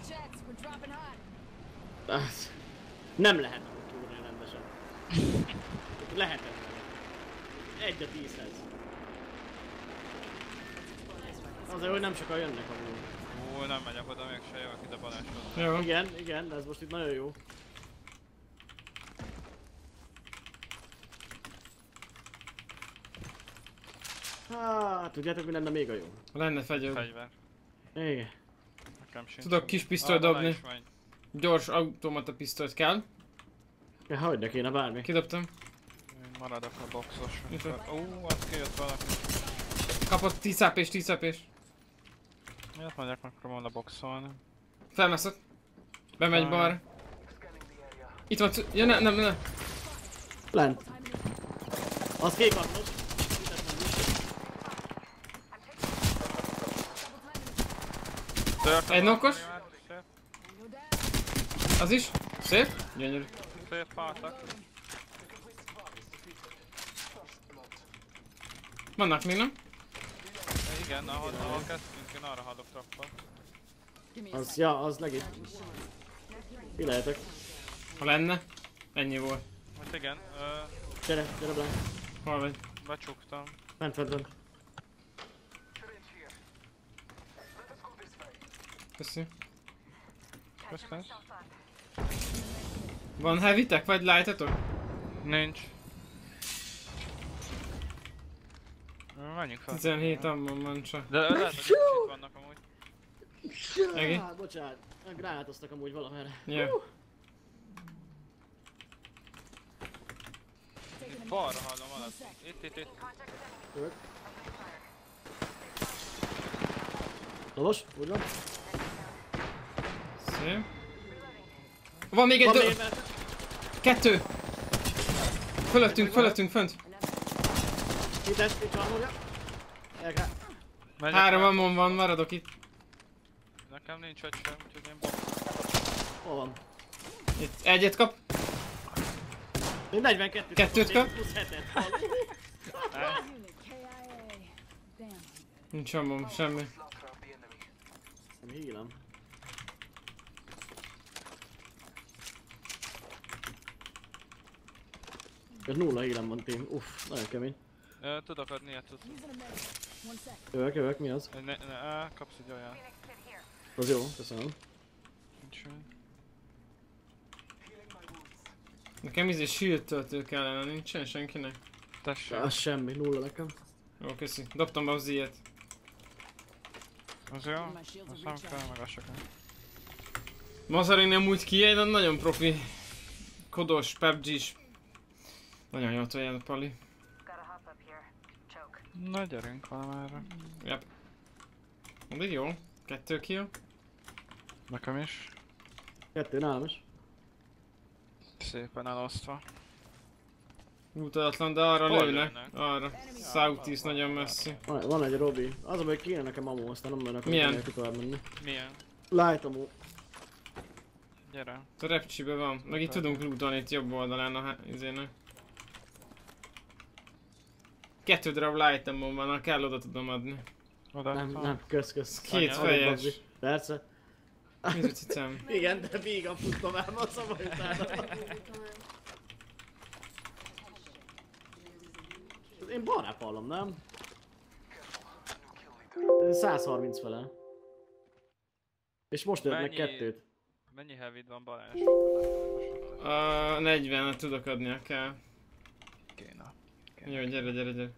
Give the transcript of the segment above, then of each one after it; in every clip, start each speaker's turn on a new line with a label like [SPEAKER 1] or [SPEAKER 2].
[SPEAKER 1] Nem lehet úgy túlni rendesen. Lehetetlen. 1-10-hez. Azért, hogy nem sokan jönnek amúgy.
[SPEAKER 2] Ó, nem megyek oda, még se jövök ide Balázshoz.
[SPEAKER 3] Jó.
[SPEAKER 1] Igen, de ez most itt nagyon jó. Hát, tudjátok mi lenne még a jó?
[SPEAKER 3] Lenne fegyver.
[SPEAKER 2] Fegyver.
[SPEAKER 1] Igen.
[SPEAKER 2] Nekem sincs.
[SPEAKER 3] Tudok kis pisztolyt dobni.
[SPEAKER 2] is megy.
[SPEAKER 3] Gyors automata pisztolyt kell.
[SPEAKER 1] Ja, hogy ne kéne bármi.
[SPEAKER 3] Kidobtam.
[SPEAKER 2] Én maradok a boxos.
[SPEAKER 3] Itt van.
[SPEAKER 2] Az kijött valaki.
[SPEAKER 3] Kapott 10 HP-s, 10 HP-s.
[SPEAKER 2] Miért megyek, megpróbálom leboxolni.
[SPEAKER 3] Felmászott. Bemegy balra. Itt van, ja nem.
[SPEAKER 1] Lent. Az kék atmos.
[SPEAKER 3] Egy knockos. Az is. Szép. Gyönyörű.
[SPEAKER 2] Szép haltak.
[SPEAKER 3] Vannak még, nem?
[SPEAKER 2] Igen, ahol kezdtünk, én arra hallok trappal.
[SPEAKER 1] Az, ja, az legit. Ki lehetek?
[SPEAKER 3] Ha lenne. Ennyi volt.
[SPEAKER 2] Hát igen,
[SPEAKER 1] Gyere Blank.
[SPEAKER 3] Hol vagy?
[SPEAKER 2] becsuktam.
[SPEAKER 1] Fent.
[SPEAKER 3] Köszi.
[SPEAKER 2] Köszönöm.
[SPEAKER 3] Van heavytek vagy lightatok?
[SPEAKER 2] Nincs. Menjünk fel.
[SPEAKER 3] 17 amban van csak.
[SPEAKER 2] De lehet, hogy itt vannak amúgy.
[SPEAKER 3] Egi?
[SPEAKER 1] Bocsánat. Gránátoztak amúgy valamerre.
[SPEAKER 3] Jó.
[SPEAKER 2] Balra hallom alatt. Itt.
[SPEAKER 1] Jövök. Lovos, úgy van.
[SPEAKER 3] Szép. Van még egy
[SPEAKER 1] Van
[SPEAKER 3] dö...
[SPEAKER 1] még,
[SPEAKER 3] 2! Fölöttünk, fönt.
[SPEAKER 1] itt csalmogja. Elkel.
[SPEAKER 3] 3 ammon van, maradok itt.
[SPEAKER 2] Nekem nincs egy sem, úgyhogy én box.
[SPEAKER 1] Hol van?
[SPEAKER 3] Itt egyet kap.
[SPEAKER 1] Én 42
[SPEAKER 3] Kettőt kap?
[SPEAKER 1] Plusz 7-et.
[SPEAKER 3] Nincs ammon, semmi.
[SPEAKER 1] Nem hílem. Ez 0 hílem van, team. Uff, nagyon kemény.
[SPEAKER 2] Tudok adni ilyet, tudsz.
[SPEAKER 1] Jövök, mi az?
[SPEAKER 2] Kapsz egy olyan.
[SPEAKER 1] Az jó, köszönöm.
[SPEAKER 2] Nincs semmi.
[SPEAKER 3] Nekem izé shield töltő kellene, nincsen senkinek.
[SPEAKER 2] Tessék.
[SPEAKER 1] Az semmi, 0 nekem.
[SPEAKER 3] Jó, köszi. Dobtam be az ilyet.
[SPEAKER 2] Az jó? Az nem kell, meg az se kell.
[SPEAKER 3] Mazarin nem úgy kijön, de nagyon profi. Kodos, PUBG-s. Nagyon jó tolja a Pali.
[SPEAKER 2] Na gyerünk valamerre.
[SPEAKER 3] Yep. De jó. 2 kill.
[SPEAKER 2] Nekem is.
[SPEAKER 1] 2 nálam is.
[SPEAKER 2] Szépen elosztva.
[SPEAKER 3] Utadatlan, de arra
[SPEAKER 2] Hol
[SPEAKER 3] lőnek.
[SPEAKER 2] lőnek?
[SPEAKER 3] Arra. Southeast nagyon messzi.
[SPEAKER 1] Van egy Robi. Az, hogy kéne nekem ammo, aztán nem mennek
[SPEAKER 3] Milyen?
[SPEAKER 1] tovább menni.
[SPEAKER 2] Milyen?
[SPEAKER 1] Light ammo.
[SPEAKER 2] Gyere.
[SPEAKER 3] A repcsibe van. Meg itt tudunk lootolni itt jobb oldalán a izének. 2 darab light ammo van, ha kell oda tudom adni.
[SPEAKER 2] Oda.
[SPEAKER 1] Nem, kösz.
[SPEAKER 3] 2
[SPEAKER 2] Anya,
[SPEAKER 3] fejes.
[SPEAKER 1] Persze.
[SPEAKER 3] Mi a cicám?
[SPEAKER 1] Igen, de vígan futtam el, a szabad utána. Én balrább hallom, nem? 130 fele. És most lőtt meg
[SPEAKER 2] Mennyi-
[SPEAKER 1] 2-t.
[SPEAKER 2] Mennyi heavyt van Balázs?
[SPEAKER 3] 40-et tudok adni, ha kell.
[SPEAKER 2] Kéne.
[SPEAKER 3] Jó, gyere.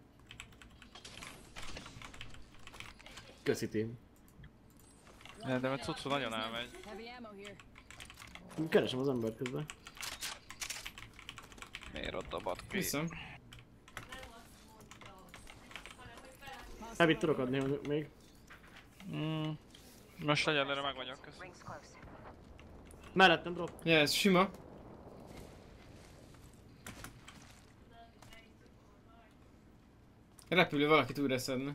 [SPEAKER 1] Köszi team.
[SPEAKER 2] De mert cuccu nagyon elmegy.
[SPEAKER 1] Keresem az embert közben.
[SPEAKER 2] Miért ott dobad ki?
[SPEAKER 3] Viszem.
[SPEAKER 1] Heavy-t tudok adni még.
[SPEAKER 2] Most egyelőre meg vagyok, köszönöm.
[SPEAKER 1] Mellettem drop.
[SPEAKER 3] Ja, ez sima. Repülő valakit újra szedne.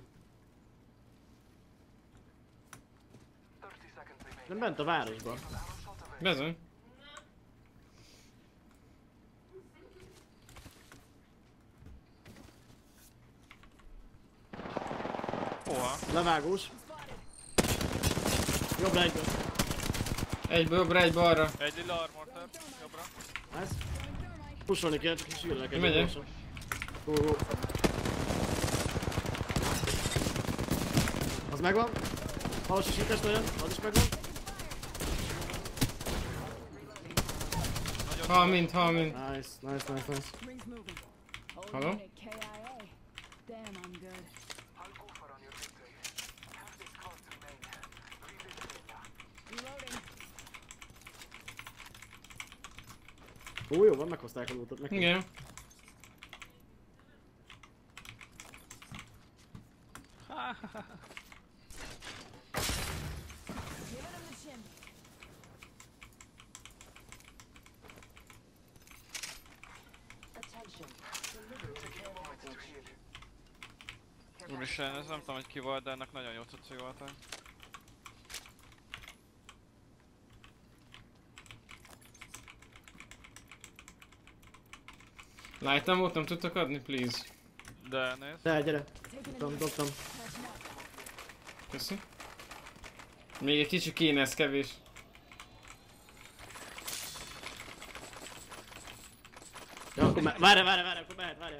[SPEAKER 1] Nem bent a városban.
[SPEAKER 3] Bezony.
[SPEAKER 2] Hova?
[SPEAKER 1] Levágós. Jobb egyben.
[SPEAKER 3] Egy jobbra, egy balra.
[SPEAKER 2] Egy lila armorter, jobbra.
[SPEAKER 1] Nice. Pusolni kell, csak is írnak egy
[SPEAKER 3] Megyek.
[SPEAKER 1] gyorsan. Go. Az megvan. Halasosítás nagyon, az is megvan.
[SPEAKER 3] Hal mint.
[SPEAKER 1] Nice.
[SPEAKER 4] Rings moving.
[SPEAKER 3] Hello?
[SPEAKER 4] Holding a KIA. Damn, I'm good. Reloading.
[SPEAKER 1] Ó, jó van, meghozták a lootot neki.
[SPEAKER 3] Igen.
[SPEAKER 4] Giving him the chimney.
[SPEAKER 2] Úristen, ez nem tudom, hogy ki volt, de ennek nagyon jó cucci voltak.
[SPEAKER 3] Light ammo-t nem tudtak adni, please?
[SPEAKER 2] De nézd.
[SPEAKER 1] De, gyere.
[SPEAKER 4] Taking a
[SPEAKER 1] Dobtam.
[SPEAKER 4] Catching up.
[SPEAKER 3] Köszi. Még egy kicsi kéne, ez kevés.
[SPEAKER 1] Ja, akkor várj, akkor mehet, várj.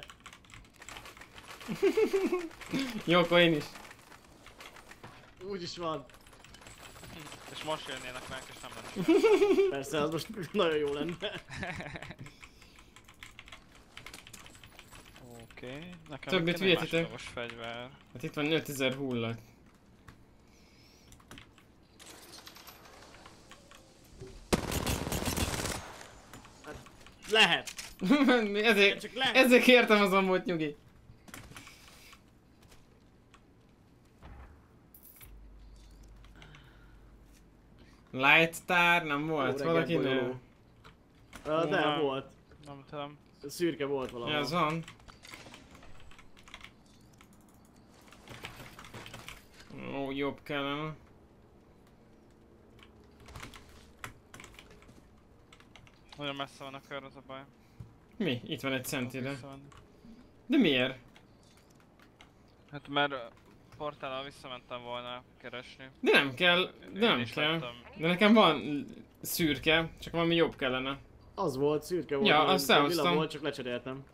[SPEAKER 3] Jó, akkor én is.
[SPEAKER 1] Úgyis van.
[SPEAKER 2] És most jönnének meg, és nem lenne.
[SPEAKER 1] Persze, az most nagyon jó lenne.
[SPEAKER 2] Oké, nekem
[SPEAKER 3] Többit
[SPEAKER 2] itt kéne egy
[SPEAKER 3] vihetetek.
[SPEAKER 2] másodlagos fegyver.
[SPEAKER 3] Hát itt van 5000 hullat.
[SPEAKER 1] Lehet.
[SPEAKER 3] ezért,
[SPEAKER 1] Csak lehet.
[SPEAKER 3] ezért kértem az ammót, nyugi. Light Star nem volt?
[SPEAKER 1] Jó
[SPEAKER 3] Valaki
[SPEAKER 1] reggelt,
[SPEAKER 3] nő?
[SPEAKER 1] bolyoló. De
[SPEAKER 2] Nem.
[SPEAKER 1] volt.
[SPEAKER 2] Nem tudom.
[SPEAKER 1] Szürke volt valahol.
[SPEAKER 3] Ja, az van. Ó, jobb kellene.
[SPEAKER 2] Nagyon messze van a kör, az a baj.
[SPEAKER 3] Mi? Itt van egy centire.
[SPEAKER 2] Visszamenni.
[SPEAKER 3] De miért?
[SPEAKER 2] Hát mert portállal visszamentem volna keresni.
[SPEAKER 3] De nem kell, de
[SPEAKER 2] Én
[SPEAKER 3] nem
[SPEAKER 2] is
[SPEAKER 3] kell.
[SPEAKER 2] láttam.
[SPEAKER 3] De nekem van szürke, csak valami jobb kellene.
[SPEAKER 1] Az volt, szürke volt.
[SPEAKER 3] Ja,
[SPEAKER 1] valami
[SPEAKER 3] azt
[SPEAKER 1] lila
[SPEAKER 3] elhoztam.
[SPEAKER 1] volt, csak lecseréltem.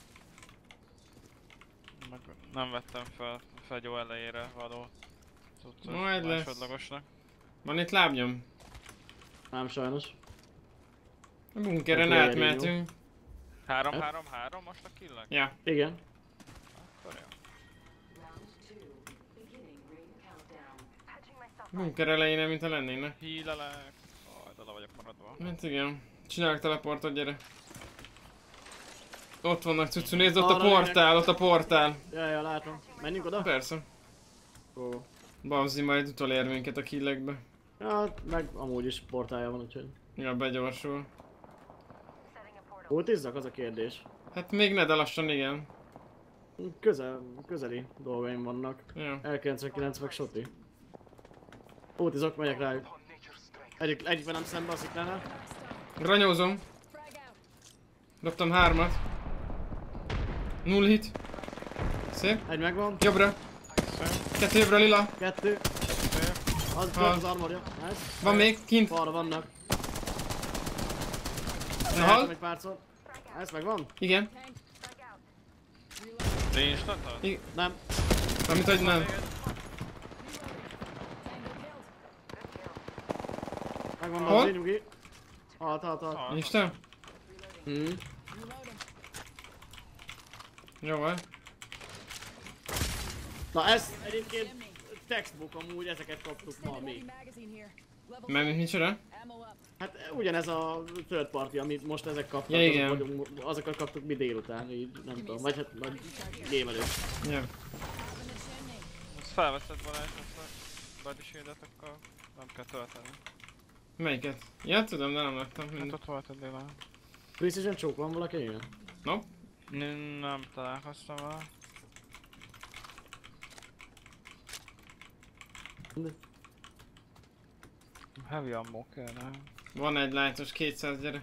[SPEAKER 2] Meg nem vettem fel a fegyó elejére való cuccot
[SPEAKER 3] Majd lesz.
[SPEAKER 2] másodlagosnak.
[SPEAKER 3] Van itt lábnyom.
[SPEAKER 1] Nem sajnos.
[SPEAKER 3] A bunkeren
[SPEAKER 1] Akkor
[SPEAKER 3] átmehetünk.
[SPEAKER 2] 3-3-3 most a killek?
[SPEAKER 3] Ja.
[SPEAKER 1] Igen.
[SPEAKER 2] Akkor jó.
[SPEAKER 3] Bunker elején, mint a lennének.
[SPEAKER 2] Hílelek. Oda vagyok maradva.
[SPEAKER 3] Hát igen. Csinálok teleportot, gyere. Ott vannak cuccu, nézd ott a
[SPEAKER 1] Arra
[SPEAKER 3] portál, ott a portál.
[SPEAKER 1] Ja, látom. Menjünk oda?
[SPEAKER 3] Persze.
[SPEAKER 1] Ó.
[SPEAKER 3] Bauzi majd utolér minket a killekbe.
[SPEAKER 1] Ja, meg amúgy is portálja van, úgyhogy.
[SPEAKER 3] Ja, begyorsul.
[SPEAKER 1] Ultizzak, az a kérdés.
[SPEAKER 3] Hát még ne, de lassan igen.
[SPEAKER 1] Közeli dolgaim vannak.
[SPEAKER 3] Ja.
[SPEAKER 1] L99 meg Shoti. Ultizok, megyek rájuk. Egyikben nem szembe a sziklánál.
[SPEAKER 3] Ranyózom.
[SPEAKER 4] Frag out.
[SPEAKER 3] Dobtam 3-at. 0 hit. Szép.
[SPEAKER 1] Egy megvan.
[SPEAKER 3] Jobbra. 2 jobbra, lila.
[SPEAKER 1] 2. Az
[SPEAKER 3] Ha.
[SPEAKER 1] az armorja. Nice.
[SPEAKER 3] Van még, kint.
[SPEAKER 1] Falra vannak.
[SPEAKER 3] Hal?
[SPEAKER 1] Lehetem egy párszor. Ez megvan?
[SPEAKER 3] Igen.
[SPEAKER 4] Tank.
[SPEAKER 2] De instatod?
[SPEAKER 1] Nem.
[SPEAKER 3] Amit hogy nem.
[SPEAKER 4] Tango killed.
[SPEAKER 1] Megvan
[SPEAKER 3] Hol?
[SPEAKER 1] az nyugi. Halt.
[SPEAKER 3] Isten?
[SPEAKER 4] Reloading.
[SPEAKER 3] Jó van.
[SPEAKER 1] Na ez egyébként textbook amúgy, ezeket kaptuk ma
[SPEAKER 4] Extended
[SPEAKER 1] mi.
[SPEAKER 4] heavy magazine here. Level
[SPEAKER 3] Mert micsoda?
[SPEAKER 4] ammo up.
[SPEAKER 1] Hát ugyanez a third party, amit most ezek kaptak,
[SPEAKER 3] Ja, igen.
[SPEAKER 1] azokat kaptuk mi délután, így nem tudom, vagy hát vagy game előtt.
[SPEAKER 3] Ja.
[SPEAKER 4] Up in the chimney.
[SPEAKER 2] Azt felveszed Balázs, azt a body shield-et, akkor nem kell tölteni.
[SPEAKER 3] Melyiket? Ja, tudom, de nem láttam.
[SPEAKER 2] Hát
[SPEAKER 3] Mind.
[SPEAKER 2] ott volt egy lila.
[SPEAKER 1] Precision choke van valaki ilyen?
[SPEAKER 3] Nope.
[SPEAKER 2] Nem találkoztam vele. Heavy ammo kellene.
[SPEAKER 3] Van egy lightos 200, gyere.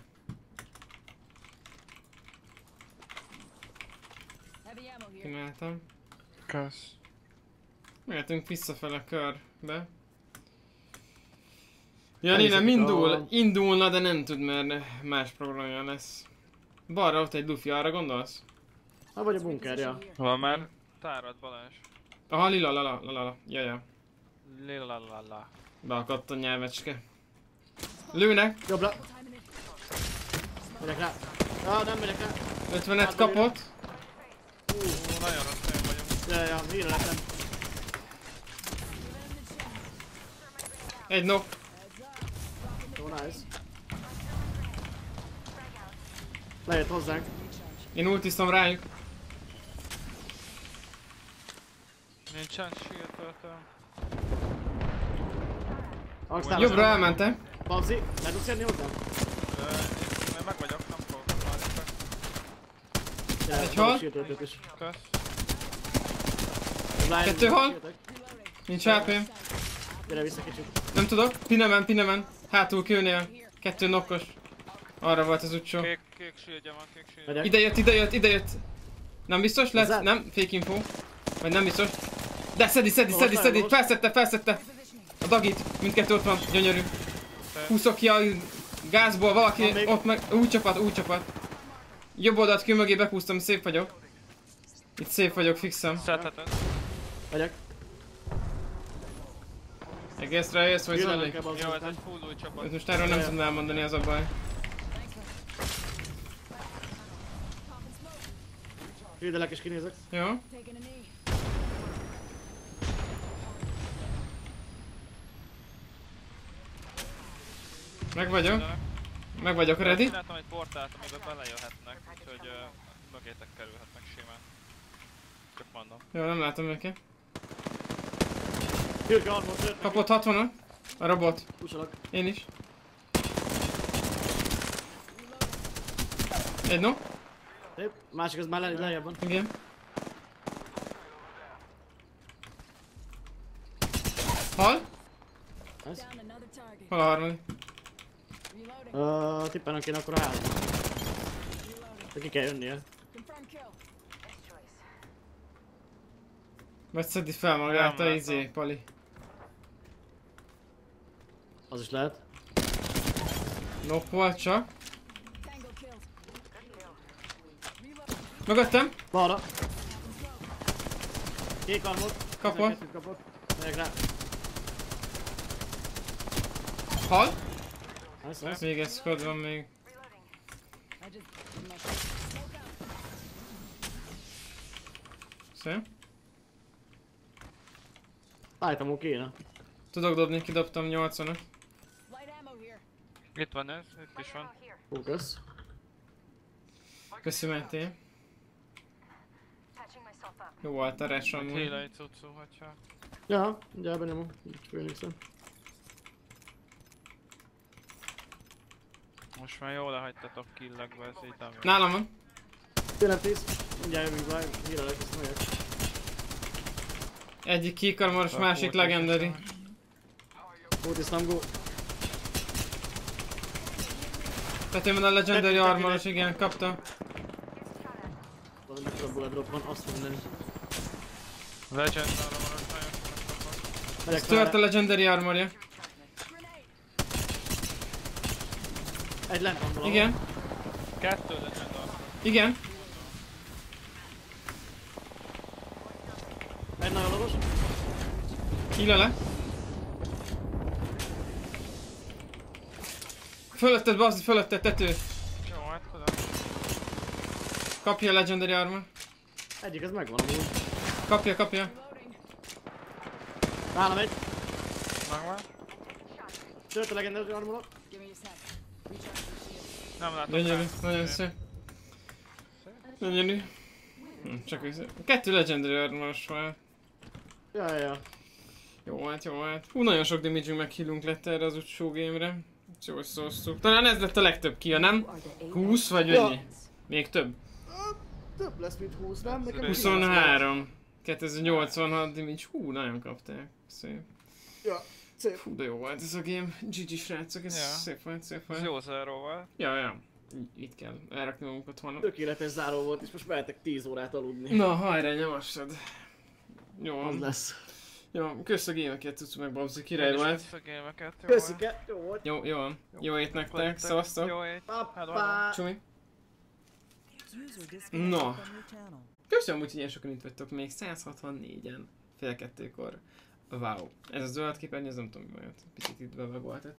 [SPEAKER 4] Heavy ammo here.
[SPEAKER 3] Csináltam.
[SPEAKER 2] Kösz.
[SPEAKER 3] Mehetünk visszafele körbe. Jani nem
[SPEAKER 1] Elhiszek
[SPEAKER 3] indulna, de nem tud, mert más programja lesz. Balra ott egy Luffy, arra gondolsz?
[SPEAKER 1] Ha vagy a bunkerja.
[SPEAKER 2] Van már tárad Balázs.
[SPEAKER 3] Aha, lila. Jaja.
[SPEAKER 2] Lilalala.
[SPEAKER 3] Beakadt a nyelvecske. Lőnek,
[SPEAKER 1] Jobbra. Megyek rá. Nem megyek rá.
[SPEAKER 3] 50-et kapott.
[SPEAKER 2] Nagyon rossz helyen vagyunk.
[SPEAKER 1] Ja, hírra lettem.
[SPEAKER 3] Egy knock.
[SPEAKER 1] Jó, nice. Lejött hozzánk.
[SPEAKER 3] Én ultiztam rájuk.
[SPEAKER 2] Nincsen shield töltöm.
[SPEAKER 1] Angstáros.
[SPEAKER 3] Jobbra elmentem.
[SPEAKER 1] Babzi, le tudsz jönni hozzám?
[SPEAKER 2] Én meg vagyok, nem fogok várni.
[SPEAKER 1] Ja,
[SPEAKER 3] Egy hal.
[SPEAKER 1] sírtöltőt is.
[SPEAKER 2] Kösz.
[SPEAKER 3] Kettő hal. Nincs HP-m.
[SPEAKER 1] Gyere vissza kicsit.
[SPEAKER 3] Nem tudok. Pinemen. Hátul kőnél. 2 knockos. Arra volt az utcsó.
[SPEAKER 2] Kék shieldje van, kék shieldje.
[SPEAKER 1] Megyek.
[SPEAKER 3] Ide jött. Nem biztos? Lesz?
[SPEAKER 1] Hozzád?
[SPEAKER 3] Nem? Fake info. Vagy nem biztos. De szedi. Felszedte. A dagit. Mindkettő ott van. Gyönyörű. Húzok ki a gázból valaki. Ott meg. Úgy csapat. Jobb oldalt kő mögé behúztam, szép vagyok. Itt szép vagyok, fixem.
[SPEAKER 2] Szedheted.
[SPEAKER 1] Megyek.
[SPEAKER 3] Egészre jössz, vagy
[SPEAKER 1] Jönnek
[SPEAKER 3] Zoli?
[SPEAKER 1] el, babzi.
[SPEAKER 2] Jó, ez egy full új csapat.
[SPEAKER 3] Most erről nem tudnám mondani, az a baj.
[SPEAKER 1] Hűdelek és kinézek.
[SPEAKER 3] Jó?
[SPEAKER 4] Taking a knee.
[SPEAKER 3] Meg vagyok ready.
[SPEAKER 2] Csináltam egy portált, amiben belejöhetnek, úgyhogy mögétek kerülhetnek simán. Csak mondom.
[SPEAKER 3] Jó, nem látom őket.
[SPEAKER 1] Hürge armor, tört neki.
[SPEAKER 3] Kapott 60-on. A robot.
[SPEAKER 1] Pusolok.
[SPEAKER 3] Én is. Egy no?
[SPEAKER 1] Szép. Másik az már lejjebb van.
[SPEAKER 3] Igen. Hal?
[SPEAKER 1] Nice.
[SPEAKER 4] Down another target.
[SPEAKER 3] Hol a harmadik?
[SPEAKER 4] Reloading.
[SPEAKER 1] Tippelnek kéne akkor a három.
[SPEAKER 4] Reloading.
[SPEAKER 1] De ki kell jönnie.
[SPEAKER 4] Confirm kill.
[SPEAKER 3] Vagy szedi fel magát a
[SPEAKER 2] Nem
[SPEAKER 3] izé,
[SPEAKER 2] látom.
[SPEAKER 3] Pali.
[SPEAKER 1] Az is lehet.
[SPEAKER 3] Knock volt csak.
[SPEAKER 4] Tango killed.
[SPEAKER 3] Mögöttem.
[SPEAKER 1] Balra. Kék armor.
[SPEAKER 3] Kapott.
[SPEAKER 1] Kettőt kapott. Megyek rá.
[SPEAKER 3] Hal?
[SPEAKER 1] Nice.
[SPEAKER 3] Még egy squad van még.
[SPEAKER 4] I just smoke out.
[SPEAKER 3] Szép.
[SPEAKER 1] Állítom, kéne.
[SPEAKER 3] Tudok dobni, kidobtam 80-at.
[SPEAKER 4] Light ammo here.
[SPEAKER 2] Itt van ez, itt is van.
[SPEAKER 1] Hú, kösz.
[SPEAKER 3] Köszi, Máté. Jó volt a res
[SPEAKER 2] Egy
[SPEAKER 3] amúgy.
[SPEAKER 2] hílei cuccu, hogyha...
[SPEAKER 1] Ja, mindjárt benyomom. Főnixen.
[SPEAKER 2] Most már jól lehagytatok killekbe, ez így nem jó.
[SPEAKER 3] Nálam van.
[SPEAKER 1] Tényleg 10. Mindjárt jövünk be. Hírra lesz, megyek.
[SPEAKER 3] Egyik kékarmoros, másik legendary.
[SPEAKER 1] Fótisztam, go.
[SPEAKER 3] Tehát van a legendary armoros, igen, kapta.
[SPEAKER 1] Valami mekkora bullet drop van, azt mondani.
[SPEAKER 2] Legend arra maradsz nagyon sokat kapott.
[SPEAKER 1] Megyek
[SPEAKER 3] Tört a
[SPEAKER 1] fel.
[SPEAKER 3] legendary armorja.
[SPEAKER 1] Egy lent van valahol.
[SPEAKER 3] Igen,
[SPEAKER 2] 2 legend arra.
[SPEAKER 3] igen.
[SPEAKER 1] Egy nagyon lovas.
[SPEAKER 3] Híle le. Fölötted, bazd, fölötted, tető.
[SPEAKER 2] Jó, hát tudom.
[SPEAKER 3] Kapja a legendary armor.
[SPEAKER 1] Egyik, ez megvan amúgy.
[SPEAKER 3] Kapja.
[SPEAKER 4] Reloading.
[SPEAKER 1] Nálam egy.
[SPEAKER 2] Megvan?
[SPEAKER 1] Tört a legendary armor.
[SPEAKER 4] Give me a sec. Recharge the shield.
[SPEAKER 2] Nem látom.
[SPEAKER 3] Gyönyörű,
[SPEAKER 2] rá.
[SPEAKER 3] nagyon szép. Gyönyörű. Csak ez. 2 legendary armoros van.
[SPEAKER 1] Ja.
[SPEAKER 3] Jó hát. Hú, nagyon sok damage-ünk meg healünk lett erre az utcsó game-re. Jól szóztuk. Talán ez lett a legtöbb kia, nem? 20 vagy
[SPEAKER 1] Ja.
[SPEAKER 3] ennyi? Még több?
[SPEAKER 1] Több lesz, mint 20, nem? Nekem
[SPEAKER 3] 23. 2086 damage. Hú, nagyon kapták. Szép.
[SPEAKER 1] Ja, szép.
[SPEAKER 3] Fú, de jó volt ez a game. GG srácok, ez
[SPEAKER 2] Ja.
[SPEAKER 3] szép volt.
[SPEAKER 2] Ez jó zeróval.
[SPEAKER 3] Ja. Itt kell elrakni magunkat holnap.
[SPEAKER 1] Tökéletes záró volt, és most mehetek 10 órát aludni.
[SPEAKER 3] Na, hajrá, nyomassad. Jó
[SPEAKER 1] Az
[SPEAKER 3] van.
[SPEAKER 1] lesz.
[SPEAKER 3] Jó, kösz a gémeket, tudsz meg Babzi, király volt.
[SPEAKER 1] Köszike, jó volt.
[SPEAKER 3] Jó van. Jó ét nektek, szavaztok.
[SPEAKER 2] Jó ét.
[SPEAKER 1] Papá.
[SPEAKER 3] Csumi.
[SPEAKER 5] No.
[SPEAKER 3] No. Köszönöm, hogy ilyen sokan itt vagytok még, 164-en, fél 2-kor. Wow. Ez a zöld képernyő, ez nem tudom mi van, picit itt bevagoltat.